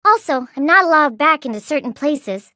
Also, I'm not allowed back into certain places.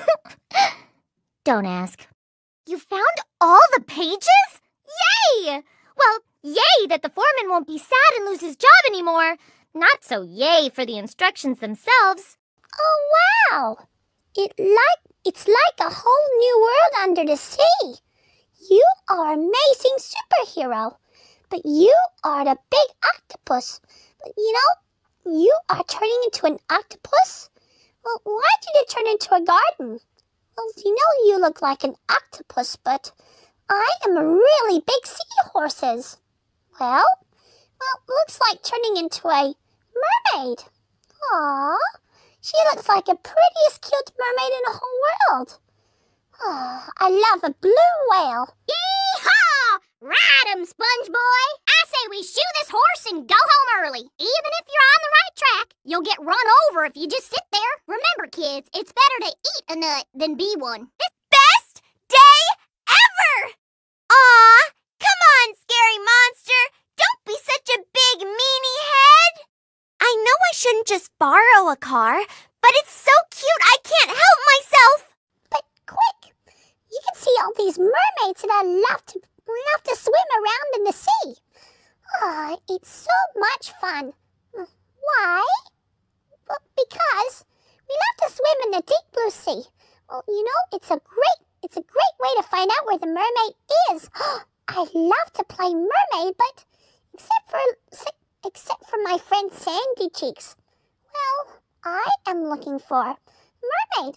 Don't ask. You found all the pages? Yay! Well, yay that the foreman won't be sad and lose his job anymore. Not so yay for the instructions themselves. Oh, wow! It's like a whole new world under the sea. You are an amazing superhero, but you are the big octopus. But you are turning into an octopus? Well, why did you turn into a garden? Well, you look like an octopus, but I am a really big seahorses. Well, looks like turning into a mermaid. Aww, she looks like the prettiest, cute mermaid in the whole world. Oh, I love a blue whale. Yee-haw! Ride 'em, Sponge Boy! I say we shoe this horse and go home early. Even if you're on the right track, you'll get run over if you just sit there. Remember, kids, it's better to eat a nut than be one. Best day ever! Aw, come on, scary monster. Don't be such a big meanie head. I know I shouldn't just borrow a car, but it's so cute I can't help myself. But quick, you can see all these mermaids that I love to swim around in the sea. Oh, it's so much fun. Why? Well, because we love to swim in the deep blue sea. Well, it's a great way to find out where the mermaid is. I love to play mermaid, but except for my friend Sandy Cheeks. Well, I am looking for mermaid.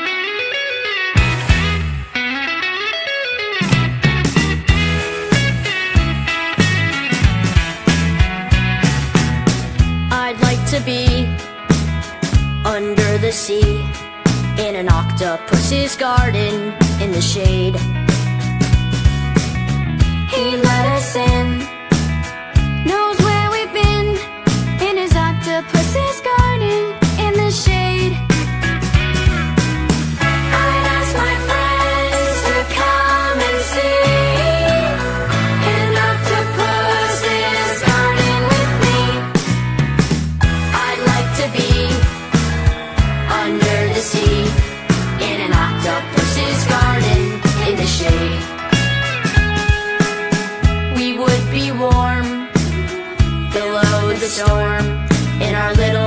I'd like to be under the sea in an octopus's garden in the shade. He let us in, knows where we've been, in his octopus's garden in the shade. I'd ask my friends to come and see an octopus's garden with me. I'd like to be under the sea in an octopus's garden in the shade. We would be warm below the storm in our little